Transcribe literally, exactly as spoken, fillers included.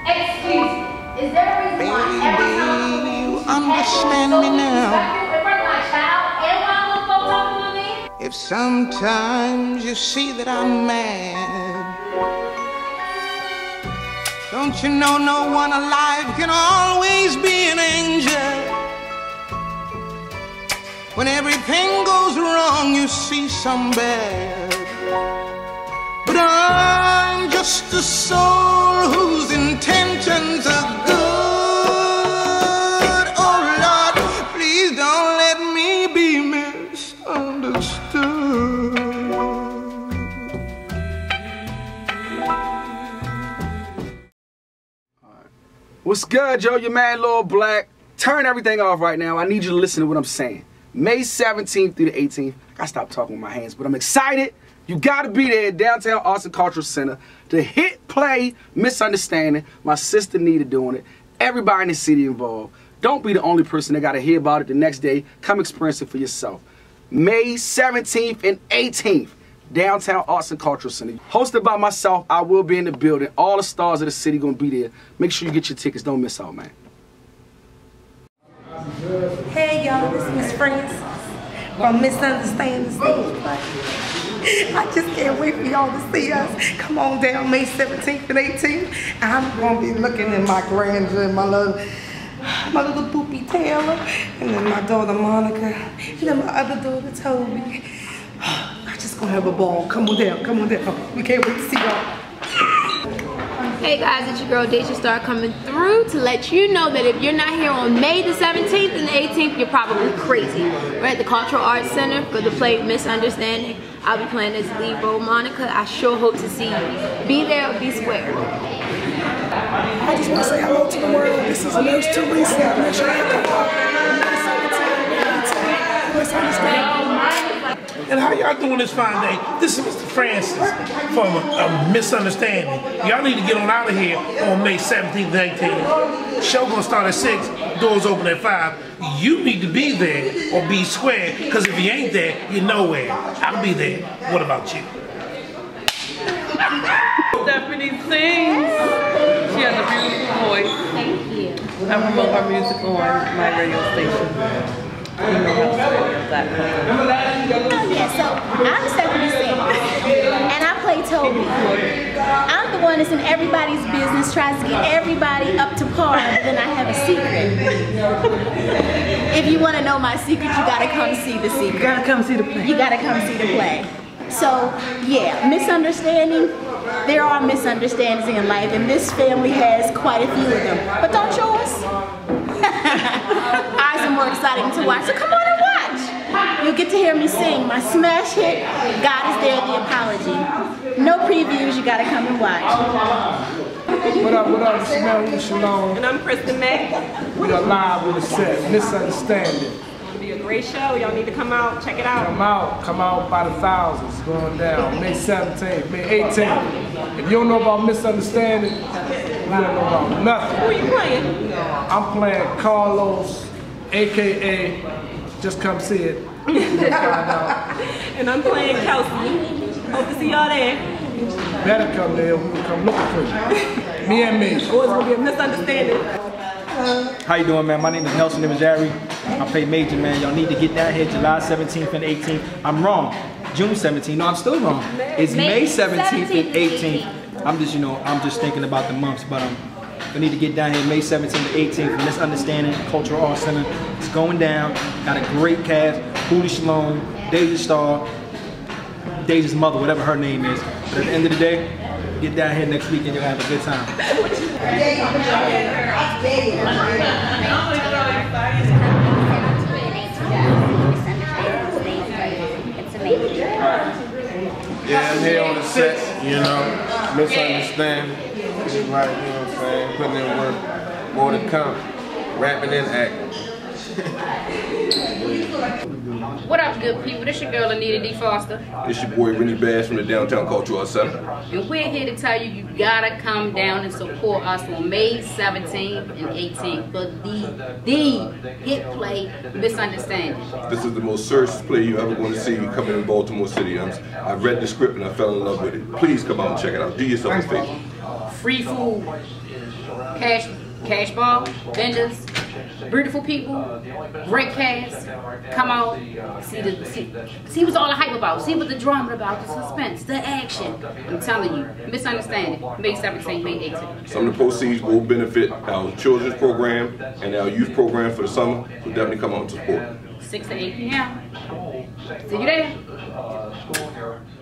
Excuse me. Is there a reason why every time you understand me now? In front of my child and my little folks talking to me? If sometimes you see that I'm mad, don't you know no one alive can always be an angel? When everything goes wrong, you see some bad. But I'm just a soul whose intentions are good. Oh Lord, please don't let me be misunderstood. What's good, Joe? Your man, Lil Black. Turn everything off right now. I need you to listen to what I'm saying. May seventeenth through the eighteenth. I gotta stop talking with my hands, but I'm excited. You gotta be there at Downtown Arts and Cultural Center to hit play Misunderstanding. My sister Anita doing it. Everybody in the city involved. Don't be the only person that gotta hear about it the next day. Come experience it for yourself. May seventeenth and eighteenth. Downtown Arts and Cultural Center. Hosted by myself, I will be in the building. All the stars of the city gonna be there. Make sure you get your tickets. Don't miss out, man. Hey y'all, this is Miss Francis from Misunderstanding Stage Play. I just can't wait for y'all to see us. Come on down May seventeenth and eighteenth. I'm gonna be looking at my grandeur and my little my little boopy Taylor, and then my daughter Monica, and then my other daughter Toby. I just gonna have a ball. Come on down, come on down. We can't wait to see y'all. Hey guys, it's your girl Deja Star coming through to let you know that if you're not here on May the seventeenth and the eighteenth, you're probably crazy. We're at the Cultural Arts Center for the play Misunderstanding. I'll be playing as lead role Monica. I sure hope to see you. Be there or be square. I just want to say hello to the world. This is Nurse Teresa. Make sure you Misunderstanding. And how y'all doing this fine day? This is Mister Francis from a, a Misunderstanding. Y'all need to get on out of here on May seventeenth and eighteenth. Show gonna start at six, doors open at five. You need to be there or be square, because if you ain't there, you're nowhere. I'll be there. What about you? Stephanie sings. She has a beautiful voice. Thank you. I promote her music on my radio station. You know how to that Oh yeah, so I'm Stephanie Singh, and I play Toby. I'm the one that's in everybody's business, tries to get everybody up to par, but then I have a secret. If you want to know my secret, you gotta come see the secret. You gotta come see the play. You gotta come see the play. So yeah, misunderstanding. There are misunderstandings in life, and this family has quite a few of them. But don't yours? Ours are more exciting to watch, so come on and watch. You'll get to hear me sing my smash hit, God Is There, The Apology. No previews, you gotta come and watch. What up, what up, it's Mary Shalom. And I'm Kristen May. We are live with a set, Misunderstanding. It's gonna be a great show. Y'all need to come out, check it out. Come out, come out by the thousands, going down. May seventeenth, May eighteenth. If you don't know about Misunderstanding, you don't know about nothing. Who are you playing? I'm playing Carlos, A K A Just Come See It. You'll find out. And I'm playing Kelsey. Hope to see y'all there. Better come there, we will come looking for you. Me and me. Oh, it's gonna be a misunderstanding. How you doing, man? My name is Nelson Nimajari. I play Major, man. Y'all need to get down here July seventeenth and eighteenth. I'm wrong. June seventeenth. No, I'm still wrong. It's May seventeenth and eighteenth. I'm just, you know, I'm just thinking about the months, but um, we need to get down here May seventeenth and eighteenth for Misunderstanding Cultural Arts Center. It's going down. Got a great cast. Booty Shalom, Deja Star, Deja's mother, whatever her name is. But at the end of the day, get down here next week and you'll have a good time. Yeah, I'm here on the set, you know, Misunderstanding. Right, you know what I'm saying? Putting in work, more to come. Rapping and acting. What up, good people? This your girl Anita D. Foster. It's your boy Rennie Bass from the Downtown Cultural Arts Center. And we're here to tell you you gotta come down and support us on May seventeenth and eighteenth for the, the hit play Misunderstanding. This is the most searched play you ever going to see coming in Baltimore City. I'm, I read the script and I fell in love with it. Please come out and check it out. Do yourself a favor. Free food. cash, cash ball, vendors, beautiful people, great cast. Come on, see the see, see what's all the hype about. See what the drama about, the suspense, the action. I'm telling you, misunderstanding. May seventeenth, May eighteenth. Some of the proceeds will benefit our children's program and our youth program for the summer. So definitely come out to support. six to eight p m See you there.